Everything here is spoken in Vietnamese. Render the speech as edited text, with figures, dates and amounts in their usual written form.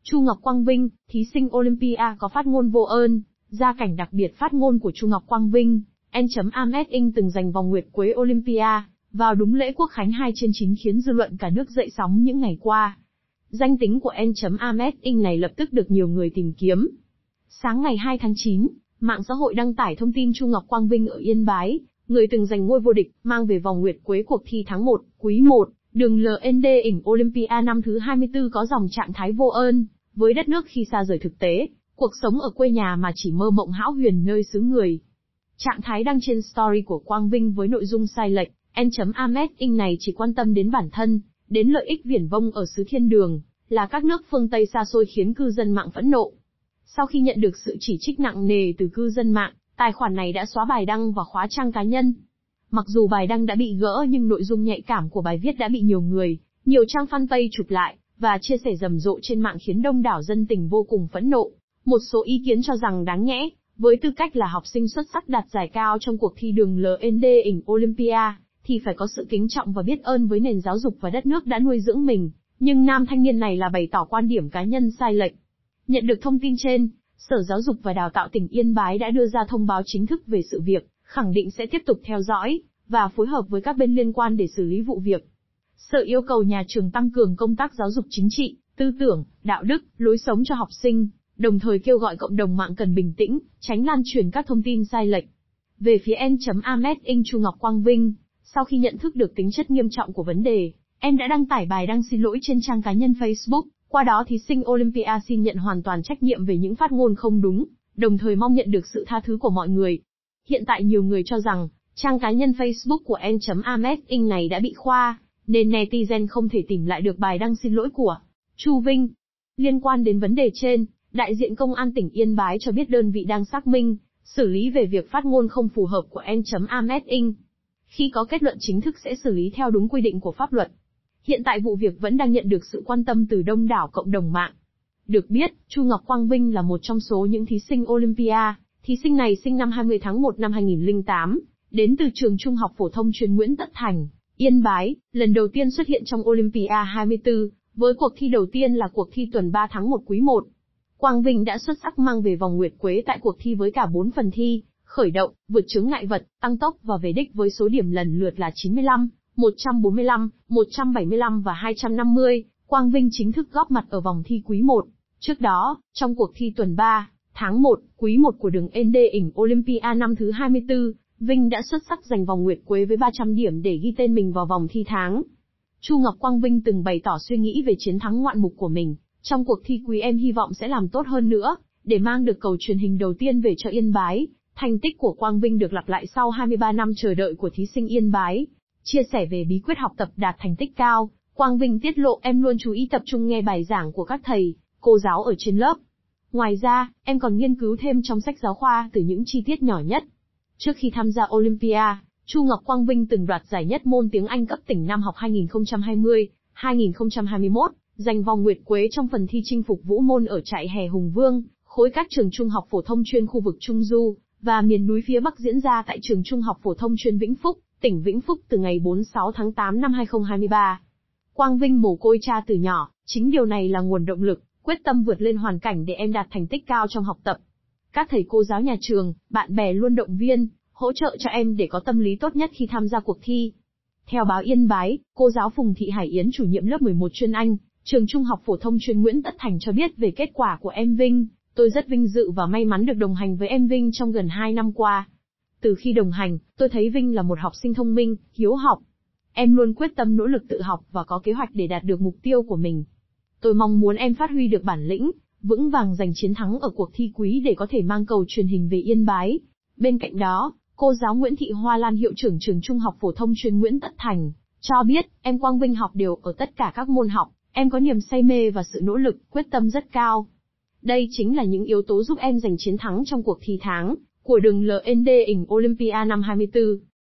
Chu Ngọc Quang Vinh, thí sinh Olympia có phát ngôn vô ơn. Gia cảnh đặc biệt phát ngôn của Chu Ngọc Quang Vinh, N.Ames Inc từng giành vòng nguyệt quế Olympia, vào đúng lễ Quốc khánh 2/9 khiến dư luận cả nước dậy sóng những ngày qua. Danh tính của N.Ames Inc này lập tức được nhiều người tìm kiếm. Sáng ngày 2 tháng 9, mạng xã hội đăng tải thông tin Chu Ngọc Quang Vinh ở Yên Bái, người từng giành ngôi vô địch, mang về vòng nguyệt quế cuộc thi tháng 1, quý 1, đường LND ỉnh Olympia năm thứ 24 có dòng trạng thái vô ơn, với đất nước khi xa rời thực tế, cuộc sống ở quê nhà mà chỉ mơ mộng hão huyền nơi xứ người. Trạng thái đăng trên story của Quang Vinh với nội dung sai lệch, N.Ames Inc này chỉ quan tâm đến bản thân, đến lợi ích viển vông ở xứ thiên đường, là các nước phương Tây xa xôi khiến cư dân mạng phẫn nộ. Sau khi nhận được sự chỉ trích nặng nề từ cư dân mạng, tài khoản này đã xóa bài đăng và khóa trang cá nhân. Mặc dù bài đăng đã bị gỡ nhưng nội dung nhạy cảm của bài viết đã bị nhiều người, nhiều trang fanpage chụp lại, và chia sẻ rầm rộ trên mạng khiến đông đảo dân tình vô cùng phẫn nộ. Một số ý kiến cho rằng đáng nhẽ, với tư cách là học sinh xuất sắc đạt giải cao trong cuộc thi đường LND ỉnh Olympia, thì phải có sự kính trọng và biết ơn với nền giáo dục và đất nước đã nuôi dưỡng mình. Nhưng nam thanh niên này là bày tỏ quan điểm cá nhân sai lệch. Nhận được thông tin trên, Sở Giáo dục và Đào tạo tỉnh Yên Bái đã đưa ra thông báo chính thức về sự việc, khẳng định sẽ tiếp tục theo dõi và phối hợp với các bên liên quan để xử lý vụ việc. Sở yêu cầu nhà trường tăng cường công tác giáo dục chính trị, tư tưởng, đạo đức, lối sống cho học sinh, đồng thời kêu gọi cộng đồng mạng cần bình tĩnh, tránh lan truyền các thông tin sai lệch. Về phía N.Ames Inc Chu Ngọc Quang Vinh, sau khi nhận thức được tính chất nghiêm trọng của vấn đề, em đã đăng tải bài đăng xin lỗi trên trang cá nhân Facebook. Qua đó thí sinh Olympia xin nhận hoàn toàn trách nhiệm về những phát ngôn không đúng, đồng thời mong nhận được sự tha thứ của mọi người. Hiện tại nhiều người cho rằng, trang cá nhân Facebook của N.Ames Inc này đã bị khóa, nên netizen không thể tìm lại được bài đăng xin lỗi của Chu Vinh. Liên quan đến vấn đề trên, đại diện Công an tỉnh Yên Bái cho biết đơn vị đang xác minh, xử lý về việc phát ngôn không phù hợp của N.Ames Inc. Khi có kết luận chính thức sẽ xử lý theo đúng quy định của pháp luật. Hiện tại vụ việc vẫn đang nhận được sự quan tâm từ đông đảo cộng đồng mạng. Được biết, Chu Ngọc Quang Vinh là một trong số những thí sinh Olympia. Thí sinh này sinh năm 20 tháng 1 năm 2008, đến từ trường Trung học phổ thông chuyên Nguyễn Tất Thành, Yên Bái, lần đầu tiên xuất hiện trong Olympia 24, với cuộc thi đầu tiên là cuộc thi tuần 3 tháng 1 quý 1. Quang Vinh đã xuất sắc mang về vòng nguyệt quế tại cuộc thi với cả 4 phần thi, khởi động, vượt chướng ngại vật, tăng tốc và về đích với số điểm lần lượt là 95, 145, 175 và 250, Quang Vinh chính thức góp mặt ở vòng thi quý 1. Trước đó, trong cuộc thi tuần 3, tháng 1, quý 1 của đường ND ỉnh Olympia năm thứ 24, Vinh đã xuất sắc giành vòng nguyệt quế với 300 điểm để ghi tên mình vào vòng thi tháng. Chu Ngọc Quang Vinh từng bày tỏ suy nghĩ về chiến thắng ngoạn mục của mình. Trong cuộc thi quý em hy vọng sẽ làm tốt hơn nữa, để mang được cầu truyền hình đầu tiên về cho Yên Bái. Thành tích của Quang Vinh được lặp lại sau 23 năm chờ đợi của thí sinh Yên Bái. Chia sẻ về bí quyết học tập đạt thành tích cao, Quang Vinh tiết lộ em luôn chú ý tập trung nghe bài giảng của các thầy, cô giáo ở trên lớp. Ngoài ra, em còn nghiên cứu thêm trong sách giáo khoa từ những chi tiết nhỏ nhất. Trước khi tham gia Olympia, Chu Ngọc Quang Vinh từng đoạt giải nhất môn tiếng Anh cấp tỉnh năm học 2020-2021, giành vòng nguyệt quế trong phần thi chinh phục vũ môn ở trại hè Hùng Vương, khối các trường trung học phổ thông chuyên khu vực Trung Du và miền núi phía Bắc diễn ra tại trường trung học phổ thông chuyên Vĩnh Phúc, tỉnh Vĩnh Phúc từ ngày 46 tháng 8 năm 2023. Quang Vinh mồ côi cha từ nhỏ, chính điều này là nguồn động lực, quyết tâm vượt lên hoàn cảnh để em đạt thành tích cao trong học tập. Các thầy cô giáo nhà trường, bạn bè luôn động viên, hỗ trợ cho em để có tâm lý tốt nhất khi tham gia cuộc thi. Theo báo Yên Bái, cô giáo Phùng Thị Hải Yến chủ nhiệm lớp 11 chuyên Anh, trường Trung học phổ thông chuyên Nguyễn Tất Thành cho biết về kết quả của em Vinh. Tôi rất vinh dự và may mắn được đồng hành với em Vinh trong gần 2 năm qua. Từ khi đồng hành, tôi thấy Vinh là một học sinh thông minh, hiếu học. Em luôn quyết tâm nỗ lực tự học và có kế hoạch để đạt được mục tiêu của mình. Tôi mong muốn em phát huy được bản lĩnh, vững vàng giành chiến thắng ở cuộc thi quý để có thể mang cầu truyền hình về Yên Bái. Bên cạnh đó, cô giáo Nguyễn Thị Hoa Lan hiệu trưởng trường Trung học phổ thông chuyên Nguyễn Tất Thành cho biết, em Quang Vinh học đều ở tất cả các môn học, em có niềm say mê và sự nỗ lực, quyết tâm rất cao. Đây chính là những yếu tố giúp em giành chiến thắng trong cuộc thi tháng của đường LND ỉnh Olympia năm 24.